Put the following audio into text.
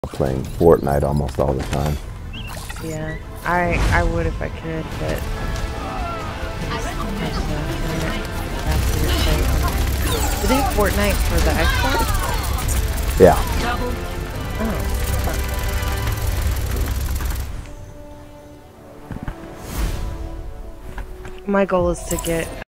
playing Fortnite almost all the time. Yeah, I would if I could, but do they have Fortnite for the Xbox? Yeah. Oh. My goal is to get